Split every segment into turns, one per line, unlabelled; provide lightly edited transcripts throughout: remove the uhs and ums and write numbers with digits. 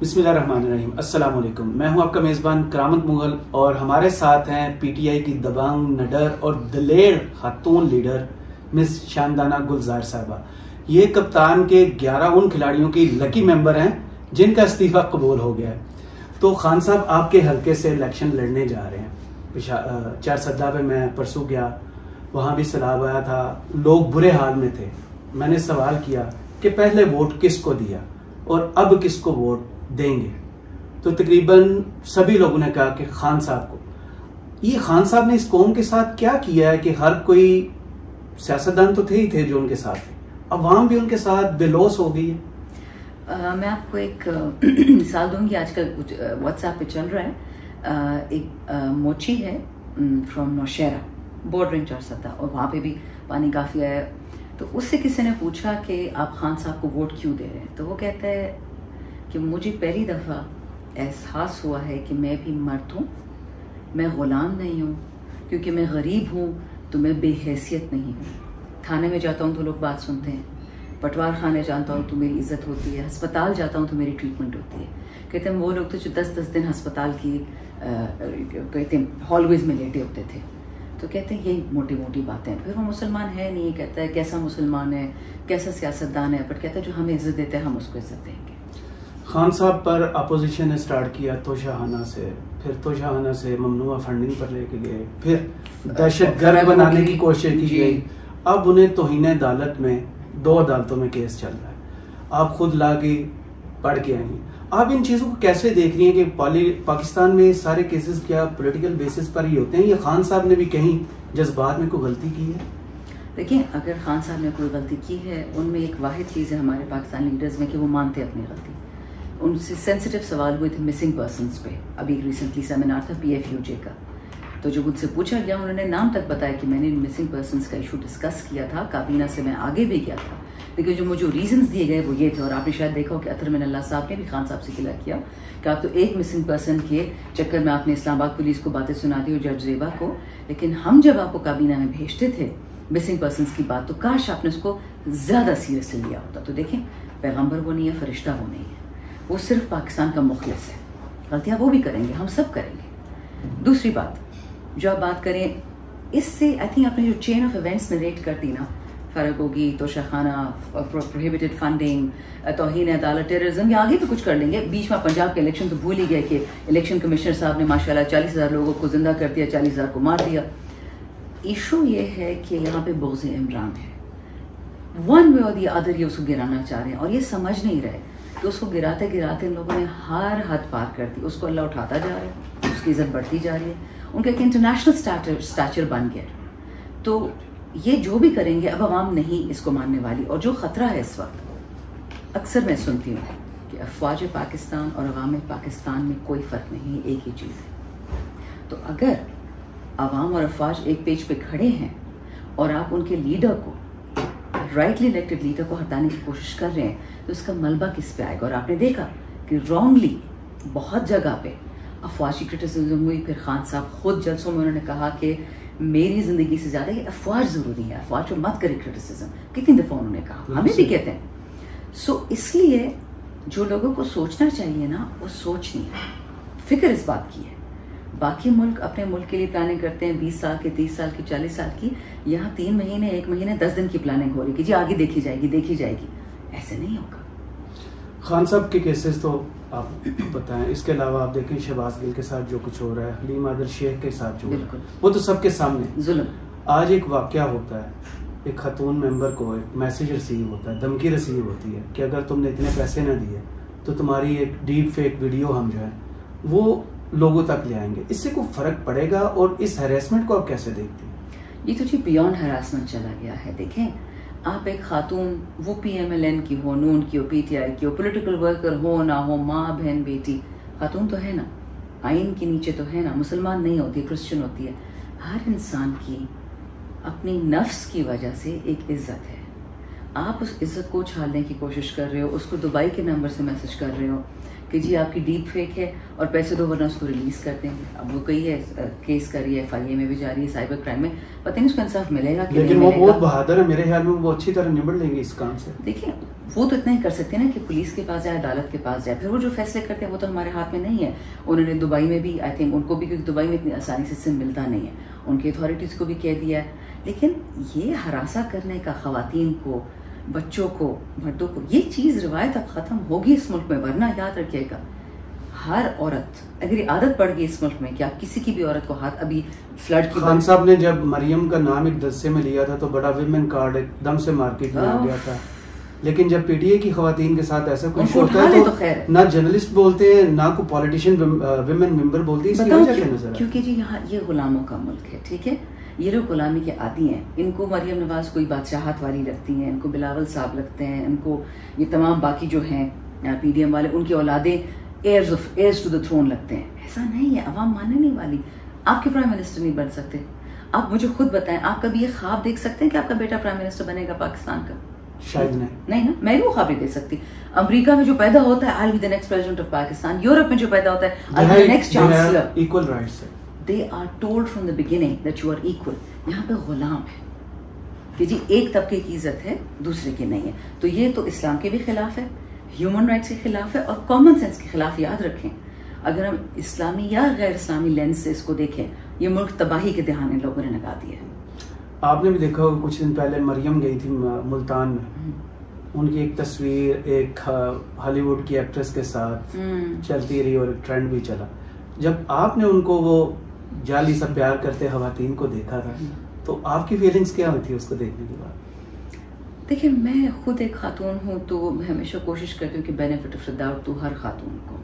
بسم اللہ الرحمن الرحیم. السلام علیکم. میں ہوں آپ کا میزبان کرامت مغل اور ہمارے ساتھ ہیں پی ٹی آئی کی دبنگ نڈر اور دلیر خاتون لیڈر مس شاندانہ گلزار صاحبہ. یہ کپتان کے 11 ان کھلاڑیوں کی لکی ممبر ہیں جن کا استعفیٰ قبول ہو گیا ہے. تو خان صاحب آپ کے حلقے سے الیکشن لڑنے جا رہے ہیں. چارسدہ پہ میں پرسوں گیا, وہاں بھی سیلاب آیا تھا, لوگ برے حال میں تھے. میں نے سوال کیا کہ پہلے ووٹ کس کو دیا اور اب کس کو ووٹ دیں گے, تو تقریباً سبھی لوگوں نے کہا کہ خان صاحب کو. یہ خان صاحب نے اس قوم کے ساتھ کیا کیا ہے کہ ہر کوئی سیاستدان تو تھے ہی تھے جو ان کے ساتھ تھے, عوام بھی ان کے ساتھ بے لوث ہو گئی ہے.
میں آپ کو ایک مثال دوں گی. آج کل کچھ واٹس ایپ پہ چل رہا ہے, ایک موچی ہے فرام نوشہرہ, بارڈرنگ چارسدہ, اور وہاں پہ بھی پانی کافی آیا. تو اس سے کسی نے پوچھا کہ آپ خان صاحب کو ووٹ کیوں دے رہے ہیں, تو وہ کہتا ہے کہ مجھے پہلی دفعہ احساس ہوا ہے کہ میں بھی مرد ہوں, میں غلام نہیں ہوں, کیونکہ میں غریب ہوں تو میں بے حیثیت نہیں ہوں. تھانے میں جاتا ہوں تو لوگ بات سنتے ہیں, پٹوار خانے جاتا ہوں تو میری عزت ہوتی ہے, ہسپتال جاتا ہوں تو میری ٹریٹمنٹ ہوتی ہے. کہتے ہیں وہ لوگ تو جو 10-10 دن ہسپتال کی کہتے ہیں ہالویز میں لیٹے ہوتے تھے. تو کہتے ہیں یہی موٹی موٹی باتیں. پھر وہ مسلمان ہے نہیں, کہتا ہے کیسا مسلمان ہے, کیسا سیاستدان ہے, بٹ کہتا ہے جو ہمیں عزت دیتے ہیں ہم اس کو عزت دیں گے.
خان صاحب پر اپوزیشن نے سٹارٹ کیا توشاہانہ سے, پھر توشاہانہ سے ممنوعہ فنڈنگ پر لے کے گئے, پھر دہشت گرد بنانے کی کوشش کی گئی. اب انہیں توہین عدالت میں 2 عدالتوں میں کیس چل رہا ہے. آپ خود لا کے پڑھ کے آئیں. آپ ان چیزوں کو کیسے دیکھ رہی ہیں کہ پاکستان میں سارے کیسز کیا پولیٹیکل بیسس پر ہی ہوتے ہیں, یا خان صاحب نے بھی کہیں جذبات میں کوئی غلطی کی ہے؟
دیکھیں, اگر خان صاحب نے کوئی غلطی کی ہے, ان میں ایک واحد چیز ہے ہمارے پاکستان لیڈرز میں کہ وہ مانتے اپنی غلطی. ان سے سینسیٹیو سوال ہوئے تھے مسنگ پرسنس پہ. ابھی ریسنٹلی سیمینار تھا PFUJ کا, تو جب ان سے پوچھا گیا انہوں نے نام تک بتایا کہ میں نے مسنگ پرسنس کا ایشو ڈسکس کیا تھا, کابینہ سے میں آگے بھی گیا تھا, لیکن جو مجھے ریزنز دیے گئے وہ یہ تھے. اور آپ نے شاید دیکھا ہو کہ اطہر من اللہ صاحب نے بھی خان صاحب سے کلیئر کیا کہ آپ تو ایک مسنگ پرسن کے چکر میں آپ نے اسلام آباد پولیس کو باتیں سنا دی اور جج زیبا کو, لیکن ہم جب آپ کو کابینہ میں بھیجتے تھے مسنگ پرسنس کی بات, تو کاش آپ نے اس کو زیادہ سیریسلی لیا ہوتا. تو دیکھیں, پیغمبر وہ نہیں ہے, فرشتہ وہ نہیں ہے, وہ صرف پاکستان کا مخلص ہے. غلطیاں وہ بھی کریں گے, ہم سب کریں گے. دوسری بات جو آپ بات کریں, اس سے آئی تھنک آپ نے جو چین آف ایونٹس نریٹ کر دی نا, فرق ہوگی توشاخانہ, پروہیبٹڈ فنڈنگ, توہین عدالت, ٹیررزم, یا آگے بھی کچھ کر لیں گے. بیچ میں پنجاب کے الیکشن تو بھول ہی گئے کہ الیکشن کمشنر صاحب نے ماشاءاللہ 40,000 لوگوں کو زندہ کر دیا, 40,000 کو مار دیا. ایشو یہ ہے کہ یہاں پہ بغض عمران ہے. ون وے اور دی ادر یہ اس کو گرانا چاہ رہے ہیں, اور یہ سمجھ نہیں رہے کہ اس کو گراتے گراتے ان لوگوں نے ہر حد پار کر دی. اس کو اللہ اٹھاتا جا رہا ہے, اس کی عزت بڑھتی جا رہی ہے, ان کا ایک انٹرنیشنل اسٹیچر بن گیا. تو یہ جو بھی کریں گے اب عوام نہیں اس کو ماننے والی. اور جو خطرہ ہے اس وقت, اکثر میں سنتی ہوں کہ افواج پاکستان اور عوام پاکستان میں کوئی فرق نہیں, ایک ہی چیز ہے. تو اگر عوام اور افواج ایک پیج پہ کھڑے ہیں اور آپ ان کے لیڈر کو, رائٹلی الیکٹڈ لیڈر کو ہٹانے کی کوشش کر رہے ہیں, تو اس کا ملبہ کس پہ آئے گا؟ اور آپ نے دیکھا کہ رانگلی بہت جگہ پہ افواجی کرٹیسزم ہوئی. پھر خان صاحب خود جلسوں میں انہوں نے کہا کہ میری زندگی سے زیادہ یہ افواج ضروری ہے, افواج کو مت کرے کرٹیسزم. کتنی دفعہ انہوں نے کہا, ہمیں بھی کہتے ہیں. سو اس لیے جو لوگوں کو سوچنا چاہیے نا, وہ سوچ نہیں ہے, فکر اس بات کی ہے. باقی ملک اپنے ملک کے لیے پلاننگ کرتے ہیں 20 سال کی, 30 سال کی, 40 سال کی. یہاں 3 مہینے, 1 مہینے, 10 دن کی پلاننگ ہو رہی کہ جی آگے دیکھی جائے گی, دیکھی جائے گی. ایسے نہیں ہوگا.
خان صاحب کے کیسز تو آپ بتائیں, اس کے علاوہ آپ دیکھیں شہباز گل کے ساتھ جو کچھ ہو رہا ہے, حلیم عادل شیخ کے ساتھ جو ہے, وہ تو سب کے سامنے
ظلم.
آج ایک واقعہ ہوتا ہے, ایک خاتون ممبر کو ایک میسیج ریسیو ہوتا ہے, دھمکی ریسیو ہوتی ہے کہ اگر تم نے اتنے پیسے نہ دیے تو تمہاری ایک ڈیپ فیک ویڈیو ہم جو ہے وہ لوگوں تک لے آئیں گے. اس سے کوئی فرق پڑے گا؟ اور اس ہیراسمنٹ کو آپ کیسے دیکھتے ہیں؟
یہ تو جی بیونڈ ہراسمنٹ چلا گیا ہے. دیکھیں, آپ ایک خاتون, وہ PMLN کی ہو, نون کی ہو, PTI کی ہو, پولیٹیکل ورکر ہو نہ ہو, ماں بہن بیٹی, خاتون تو ہے نا, آئین کے نیچے تو ہے نا, مسلمان نہیں ہوتی, کرسچن ہوتی ہے. ہر انسان کی اپنی نفس کی وجہ سے ایک عزت ہے, آپ اس عزت کو چھالنے کی کوشش کر رہے ہو, اس کو دبئی کے نمبر سے میسج کر رہے ہو کہ جی آپ کی ڈیپ فیک ہے اور پیسے دو ورنہ اس کو ریلیز کر دیں گے. اب وہ کئی ہے کیس کر رہی ہے, FIA میں بھی جا رہی ہے, سائبر کرائم میں, پتہ نہیں اس کو انصاف ملے گا کہ
لیکن وہ بہت بہادر ہے میرے خیال میں, وہ اچھی طرح نمٹ لیں گے اس کام سے.
دیکھیں وہ تو اتنا ہی کر سکتے ہیں نا کہ پولیس کے پاس جائے, عدالت کے پاس جائے, پھر وہ جو فیصلے کرتے ہیں وہ تو ہمارے ہاتھ میں نہیں ہے. انہوں نے دبئی میں بھی آئی تھنک ان کو بھی, کیونکہ دبئی میں اتنی آسانی سے ملتا نہیں ہے, ان کی اتھارٹیز کو بھی کہہ دیا ہے. لیکن یہ ہراساں کرنے کا خواتین کو, بچوں کو, مردوں کو, یہ چیز روایت اب ختم ہوگی اس ملک میں. ورنہ یاد رکھیے گا ہر عورت, اگر یہ عادت پڑ گئی اس ملک میں کہ آپ کسی کی بھی عورت کو ہاتھ, ابھی فلڈ کی
خان صاحب نے جب مریم کا نام ایک دسے میں لیا تھا تو بڑا ویمن کارڈ ایک دم سے مارکیٹ میں آ گیا تھا. لیکن جب PTI کی خواتین کے ساتھ ایسا کچھ ہوتا ہے تو نہ جرنلسٹ بولتے ہیں نہ کوئی پولیٹیشین ویمن ممبر بولتی ہے. اس کی وجہ کیا نظر ہے؟
کیونکہ جی یہاں یہ غلاموں کا ملک ہے, ٹھیک ہے, یہ لوگ غلامی کے عادی ہیں. ان کو مریم نواز کوئی بادشاہت والی لگتی ہیں, ان کو بلاول صاحب لگتے ہیں, ان کو یہ تمام باقی جو ہیں PDM والے ان کی اولادیں heirs to the throne لگتے ہیں. ایسا نہیں ہے, عوام ماننے نہیں والی. آپ کے پرائم منسٹر نہیں بن سکتے. آپ مجھے خود بتائیں, آپ کبھی یہ خواب دیکھ سکتے ہیں کہ آپ کا بیٹا پرائم منسٹر بنے گا پاکستان کا؟
شاید
نہیں نا, میں بھی وہ خواب نہیں دیکھ سکتی. امریکہ میں جو پیدا ہوتا ہے I'll be the next president of Pakistan. Europe میں جو پیدا ہوتا ہے I'll be the next chancellor.
Equal rights.
They are told from the beginning that you are equal. یہاں پہ غلام ہے کہ جی ایک طبقے کی عزت ہے دوسرے کی نہیں ہے. تو یہ تو اسلام کے بھی خلاف ہے, ہیومن رائٹس کے خلاف ہے, اور کامن سینس کے خلاف. یاد رکھیں اگر ہم اسلامی یا غیر اسلامی لینس سے اس کو دیکھیں, یہ ملک تباہی کے دہانے لوگوں نے لگا دیا ہے.
آپ نے بھی دیکھا کچھ دن پہلے مریم گئی تھی ملتان میں, ان کی ایک تصویر ایک ہالی ووڈ کی ایکٹریس کے ساتھ چلتی رہی اور ایک ٹرینڈ بھی چلا. جب آپ نے ان کو وہ جعلی سا پیار کرتے خواتین کو دیکھا تھا تو آپ کی فیلنگز کیا ہوئی تھی اس کو دیکھنے کے بعد؟
دیکھیں میں خود ایک خاتون ہوں تو میں ہمیشہ کوشش کرتی ہوں کہ بینیفٹ آف دا ڈاؤٹ تو ہر خاتون کو.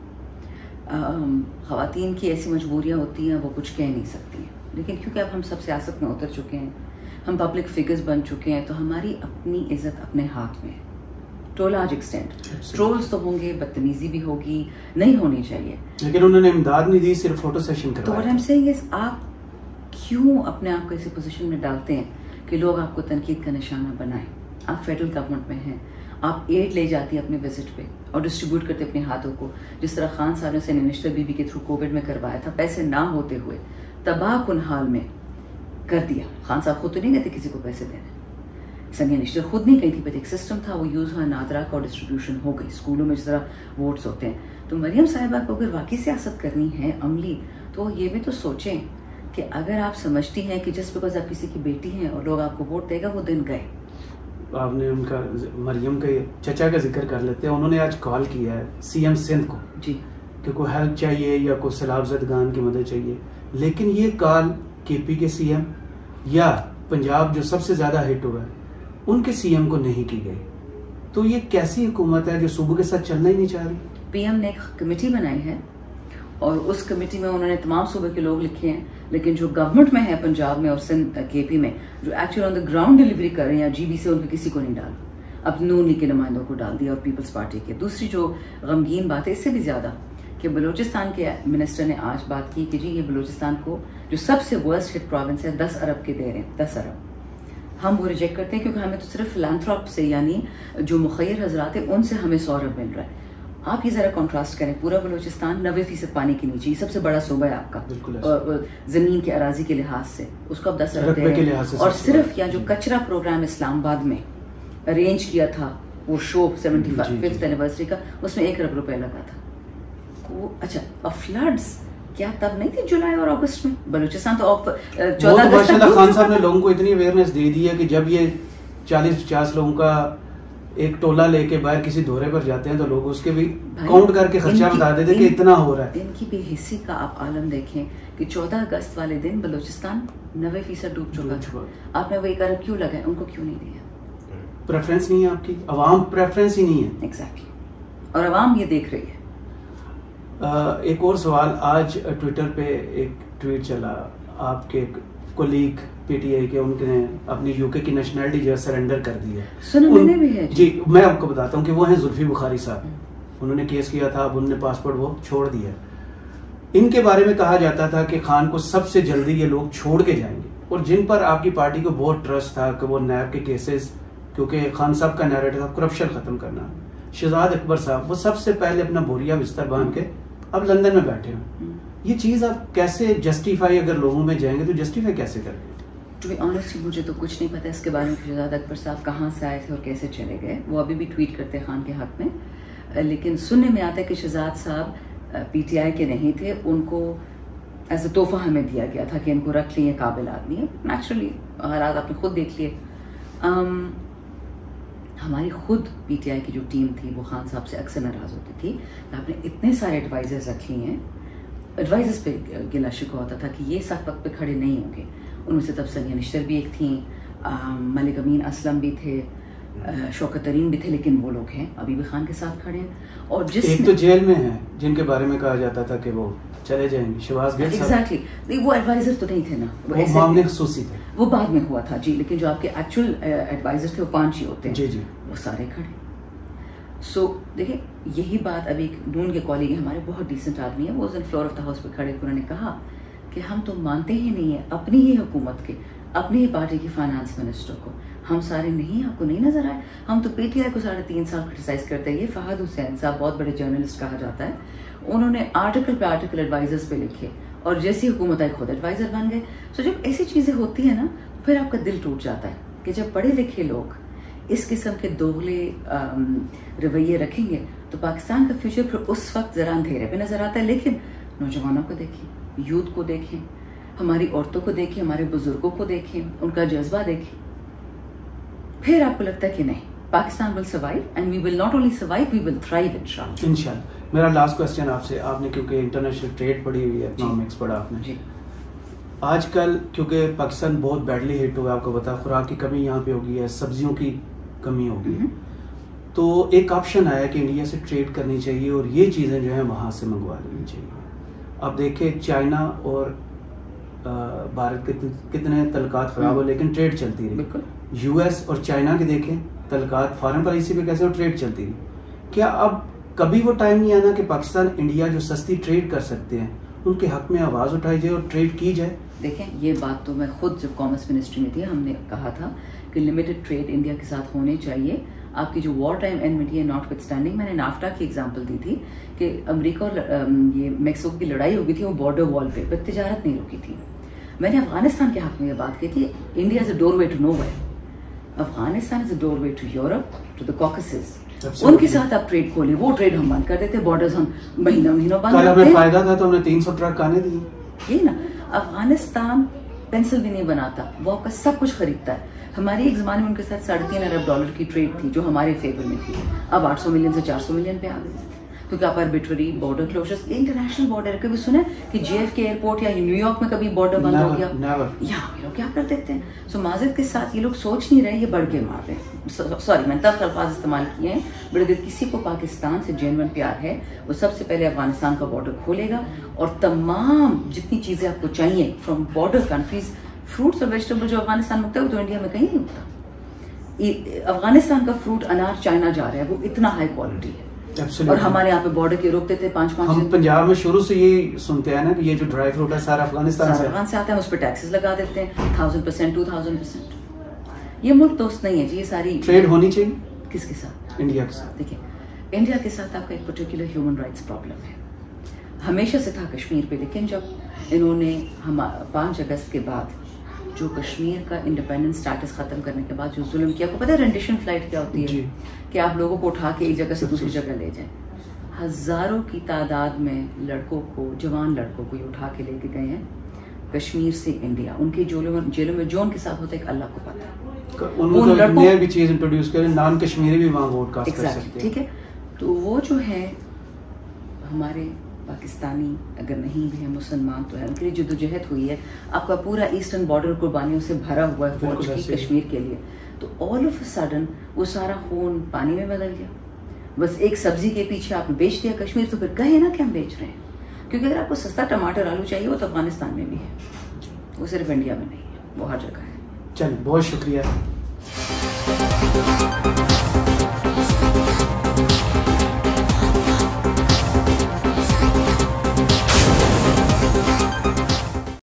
خواتین کی ایسی مجبوریاں ہوتی ہیں وہ کچھ کہہ نہیں سکتی ہیں, لیکن کیونکہ اب ہم سب سیاست میں اتر چکے ہیں, ہم پبلک فگرز بن چکے ہیں, تو ہماری اپنی عزت اپنے ہاتھ میں ہے ٹو لارج ایکسٹینٹ. ٹرولز تو ہوں گے, بدتمیزی بھی ہوگی, نہیں ہونی چاہیے,
لیکن انہوں نے امداد نہیں دی, صرف فوٹو سیشن کروایا.
تو what I'm saying is آپ کیوں اپنے آپ کو ایسی پوزیشن میں ڈالتے ہیں کہ لوگ آپ کو تنقید کا نشانہ بنائیں؟ آپ فیڈرل گورنمنٹ میں ہیں, آپ ایڈ لے جاتی ہیں اپنے وزٹ پہ اور ڈسٹریبیوٹ کرتے اپنے ہاتھوں کو, جس طرح خان صاحب نے سینی نشتر بی بی کے تھرو کووڈ میں کروایا تھا, پیسے نہ ہوتے ہوئے تباہ کن حال میں کر دیا. خان صاحب خود تو نہیں گئے تھے کسی کو پیسے دینے, سنیا نشتر خود نہیں گئی تھی, بٹ ایک سسٹم تھا وہ یوز ہوا, نادرا کا ڈسٹریبیوشن ہو گئی اسکولوں میں جس طرح ووٹس ہوتے ہیں. تو مریم صاحبہ کو اگر واقعی سیاست کرنی ہے عملی, تو یہ بھی تو سوچیں کہ اگر آپ سمجھتی ہیں کہ جسٹ بیکاز آپ کسی کی بیٹی ہیں اور لوگ آپ کو ووٹ دے گا, وہ دن گئے.
آپ نے ان کا مریم کے چچا کا ذکر کر لیتے ہیں, انہوں نے آج کال کیا ہے CM سندھ کو
جی
کہ کوئی ہیلپ چاہیے یا کوئی سیلاب زدگان کی مدد چاہیے, لیکن یہ کال KP کے CM یا پنجاب جو سب سے زیادہ ہٹ ہوا ہے ان کے CM کو نہیں کی گئی. تو یہ کیسی حکومت ہے جو صوبے کے ساتھ چلنا ہی نہیں چاہ رہی؟ PM
نے ایک کمیٹی بنائی ہے اور اس کمیٹی میں انہوں نے تمام صوبے کے لوگ لکھے ہیں, لیکن جو گورنمنٹ میں ہے پنجاب میں اور سندھ KP میں جو actually on the ground delivery کر رہے ہیں, GB سے ان کے کسی کو نہیں ڈالا, اب نون لیگ کے نمائندوں کو ڈال دیا اور پیپلز پارٹی کے. دوسری جو غمگین بات ہے اس سے بھی زیادہ کہ بلوچستان کے منسٹر نے آج بات کی کہ جی یہ بلوچستان کو جو سب سے ورسٹ ہٹ پروونس ہے 10 ارب کے دے رہے ہیں, 10 ارب. ہم وہ ریجیکٹ کرتے ہیں کیونکہ ہمیں تو صرف فلانتھراپ سے یعنی جو مخیر حضرات ہیں ان سے ہمیں 100 ارب مل رہا ہے. آپ یہ ذرا کنٹراسٹ کریں, پورا بلوچستان 90% پانی کے نیچے, سب سے بڑا صوبہ ہے آپ کا زمین کے اراضی کے لحاظ سے, اس کو اب 10 ارب دے رہے ہیں. اور صرف یا جو کچرا پروگرام اسلام آباد میں ارینج کیا تھا وہ شو 75th اینیورسری کا, اس میں 1 ارب روپے لگا تھا. اچھا اور فلڈز کیا تب نہیں تھی جولائی اور اگست میں؟ بلوچستان تو 14 اگست تک.
خان صاحب نے لوگوں کو اتنی اویئرنیس دے دی ہے کہ جب یہ 40-50 لوگوں کا ایک ٹولہ لے کے باہر کسی دورے پر جاتے ہیں تو لوگ اس کے بھی کاؤنٹ کر کے خرچہ بتا دیتے کہ اتنا ہو رہا ہے.
ان کی بے حسی کا آپ عالم دیکھیں کہ 14 اگست والے دن بلوچستان 90% ڈوب چکا تھا. آپ نے وہ 1 ارب کیوں لگائے, ان کو کیوں نہیں دیا؟
پریفرنس نہیں ہے آپ کی, عوام پریفرنس ہی نہیں ہے.
ایگزیکٹلی, اور عوام یہ دیکھ رہی ہے.
ایک اور سوال, آج ٹویٹر پہ ایک ٹویٹ چلا آپ کے کولیگ PTI کے, ان نے اپنی UK کی نیشنلٹی جو ہے سرنڈر کر دی ہے.
سنا میں نے بھی ہے
جی, میں آپ کو بتاتا ہوں کہ وہ ہیں زلفی بخاری صاحب. انہوں نے کیس کیا تھا, اب انہوں نے پاسپورٹ وہ چھوڑ دیا. ان کے بارے میں کہا جاتا تھا کہ خان کو سب سے جلدی یہ لوگ چھوڑ کے جائیں گے, اور جن پر آپ کی پارٹی کو بہت ٹرسٹ تھا کہ وہ نیب کے کیسز کیونکہ خان صاحب کا نیریٹو تھا کرپشن ختم کرنا. شہزاد اکبر صاحب وہ سب سے پہلے اپنا بوریا بستر باندھ کے اب لندن میں بیٹھے ہیں. یہ چیز آپ کیسے جسٹیفائی, اگر لوگوں میں جائیں گے تو جسٹیفائی کیسے کریں گے؟
ٹو بی آنیسٹ مجھے تو کچھ نہیں پتا اس کے بارے میں شہزاد اکبر صاحب کہاں سے آئے تھے اور کیسے چلے گئے. وہ ابھی بھی ٹویٹ کرتے خان کے حق میں, لیکن سننے میں آتا ہے کہ شہزاد صاحب پی ٹی آئی کے نہیں تھے, ان کو ایز اے تحفہ ہمیں دیا گیا تھا کہ ان کو رکھ لیے, قابل آدمی ہے. نیچرلی حالات آپ نے خود دیکھ لیے. ہماری خود پی ٹی آئی کی جو ٹیم تھی وہ خان صاحب سے اکثر ناراض ہوتی تھی کہ آپ نے اتنے سارے ایڈوائزرز رکھ لیے ہیں. ایڈوائزرز پہ گلا شکوہ ہوتا تھا کہ یہ سخت وقت پہ کھڑے نہیں ہوں گے. ان میں سے تب سنیا نشتر بھی ایک تھیں, ملک امین اسلم بھی تھے, شوکت ترین بھی تھے, لیکن وہ لوگ ہیں ابھی بھی خان کے ساتھ کھڑے ہیں. اور
ایک تو جیل میں ہیں جن کے بارے میں کہا جاتا تھا کہ وہ چلے جائیں گے, شہباز گل صاحب.
ایگزیکٹلی, وہ ایڈوائزر تو نہیں تھے نا,
وہ معاملے خصوصی تھے,
وہ بعد میں ہوا تھا جی, لیکن جو آپ کے ایکچوئل ایڈوائزر تھے وہ 5 ہی ہوتے ہیں
جی جی,
وہ سارے کھڑے. سو دیکھیں یہی بات ابھی ایک نون کے کالگ ہیں ہمارے, بہت ڈیسنٹ آدمی ہیں, وہ اس دن فلور آف دا ہاؤس پہ کھڑے, انہوں نے کہا کہ ہم تو مانتے ہی نہیں ہیں اپنی ہی حکومت کے, اپنی ہی پارٹی کی فائنانس منسٹر کو. ہم سارے نہیں, آپ کو نہیں نظر آئے؟ ہم تو پی ٹی آئی کو 3.5 سال کرٹیسائز کرتے ہیں. یہ فہد حسین صاحب بہت بڑے جرنلسٹ کہا جاتا ہے, انہوں نے آرٹیکل پہ آرٹیکل ایڈوائزرز پہ لکھے اور جیسی حکومت آئی خود ایڈوائزر بن گئے. سو جب ایسی چیزیں ہوتی ہیں نا پھر آپ کا دل ٹوٹ جاتا ہے کہ جب پڑھے لکھے لوگ اس قسم کے دوغلے رویے رکھیں گے تو پاکستان کا فیوچر پھر اس وقت ذرا اندھیرے پہ نظر آتا ہے. لیکن نوجوانوں کو دیکھیں, یوتھ کو دیکھیں, ہماری عورتوں کو دیکھیں, ہمارے بزرگوں کو دیکھیں, ان کا جذبہ دیکھیں, پھر آپ کو لگتا ہے کہ نہیں, Pakistan will survive and we will not only survive, we will thrive انشاءاللہ.
میرا لاسٹ کوسچن آپ سے, آپ نے کیونکہ انٹرنیشنل ٹریڈ پڑھی ہوئی ہے, اکنامکس پڑھا آپ نے, آج کل کیونکہ پاکستان بہت بیڈلی ہٹ ہوا, آپ کو پتا خوراک کی کمی یہاں پہ ہو گئی ہے, سبزیوں کی کمی ہو گئی ہے, تو ایک آپشن آیا کہ انڈیا سے ٹریڈ کرنی چاہیے اور یہ چیزیں جو ہیں وہاں سے منگوا لینی چاہیے. آپ دیکھیں چائنا اور بھارت کے کتنے تعلقات خراب ہو لیکن ٹریڈ چلتی رہی. بالکل, یو ایس اور چائنا کے دیکھیں تعلقات فارن پالیسی پہ کیسے, اور ٹریڈ چلتی رہی. کیا اب کبھی وہ ٹائم نہیں آنا کہ پاکستان انڈیا جو سستی ٹریڈ کر سکتے ہیں ان کے حق میں آواز اٹھائی جائے اور ٹریڈ کی جائے؟
دیکھیں یہ بات تو میں خود جب کامرس منسٹری میں تھی ہم نے کہا تھا کہ لمیٹڈ ٹریڈ انڈیا کے ساتھ ہونے چاہیے. آپ کی جو وار ٹائم اینمٹی ہے ناٹ وتھ اسٹینڈنگ, میں نے نافٹا کی ایگزامپل دی تھی کہ امریکہ اور یہ میکسیکو کی لڑائی ہو گئی تھی, وہ بارڈر وال پہ تجارت نہیں رکی تھی. میں نے افغانستان کے حق میں یہ بات کی تھی, India is a doorway to nowhere, Afghanistan is a doorway to Europe, to the Caucasus. ان کے ساتھ آپ ٹریڈ کھولیں, وہ ٹریڈ ہم بند کر دیتے, بارڈرز ہم مہینوں بند کرتے ہیں.
فائدہ تھا تو ہم نے 300 ٹرک آنے دیے.
یہی نا, افغانستان پینسل بھی نہیں بناتا, وہ آپ کا سب کچھ خریدتا ہے. ہماری ایک زمانے میں ان کے ساتھ $3.5 ارب کی ٹریڈ تھی جو ہمارے فیور میں تھی, اب 800 ملین سے 400 ملین پہ آ گئی, کیونکہ آپ arbitrary border closures, international border. کبھی سنا کہ جے ایف کے ایئرپورٹ یا نیو یارک میں کبھی بارڈر بند ہو گیا؟ یہاں یہ لوگ کیا کر دیتے ہیں. سو معذرت کے ساتھ یہ لوگ سوچ نہیں رہے, یہ بڑھ کے مار رہے ہیں. سوری میں تلخ الفاظ استعمال کیے ہیں, بٹ اگر کسی کو پاکستان سے جینوئن پیار ہے وہ سب سے پہلے افغانستان کا بارڈر کھولے گا, اور تمام جتنی چیزیں آپ کو چاہیے فرام بارڈر کنٹریز, فروٹس اور ویجیٹیبل جو افغانستان میں ہوتا ہے وہ تو انڈیا میں کہیں نہیں ہوتا. افغانستان کا فروٹ انار چائنا جا رہا ہے, وہ اتنا ہائی کوالٹی ہے. اور ہمارے یہاں پہ بارڈر کے روکتے تھے 5-5
ہم پنجاب میں شروع سے یہی سنتے ہیں نا کہ یہ جو ڈرائی فروٹ ہے سارا افغانستان سے
آتا ہے, اس پہ ٹیکسز لگا دیتے ہیں 1000%, 2000%. یہ ملک دوست نہیں ہے جی. یہ ساری
ٹریڈ ہونی چاہیے
کس کے ساتھ؟
انڈیا کے ساتھ.
دیکھیں انڈیا کے ساتھ آپ کا ایک پرٹیکولر ہیومن رائٹس پرابلم ہے, ہمیشہ سے تھا کشمیر پہ. لیکن جب انہوں نے 5 اگست کے بعد جو کشمیر کا انڈیپینڈنس سٹیٹس ختم کرنے کے بعد جو ظلم کیا, آپ کو پتہ ہے رینڈیشن فلائٹ کیا ہوتی ہے, کہ آپ لوگوں کو اٹھا کے ایک جگہ سے دوسری جگہ لے جائیں. ہزاروں کی تعداد میں لڑکوں کو, جوان لڑکوں کو یہ اٹھا کے لے کے گئے ہیں کشمیر سے انڈیا. ان کے جیلوں میں جو ان کے ساتھ ہوتا ہے اللہ کو پتہ ہے.
نئے بھی چیز انٹروڈیوس کریں, نان کشمیری بھی وہاں ووٹ کاسٹ کر سکتے ہیں.
ٹھیک ہے, تو وہ جو ہے ہمارے پاکستانی اگر نہیں بھی ہے مسلمان تو ہے, ان کے لیے جدوجہد ہوئی ہے. آپ کا پورا ایسٹرن بارڈر قربانیوں سے بھرا ہوا ہے فوج کی کشمیر کے لیے. تو آل آف اے سڈن وہ سارا خون پانی میں بدل گیا. بس ایک سبزی کے پیچھے آپ نے بیچ دیا کشمیر, تو پھر کہے نا کہ ہم بیچ رہے ہیں. کیونکہ اگر آپ کو سستا ٹماٹر آلو چاہیے وہ تو افغانستان میں بھی ہے, وہ صرف انڈیا میں نہیں ہے, وہ ہر جگہ ہے.
چلیے بہت شکریہ.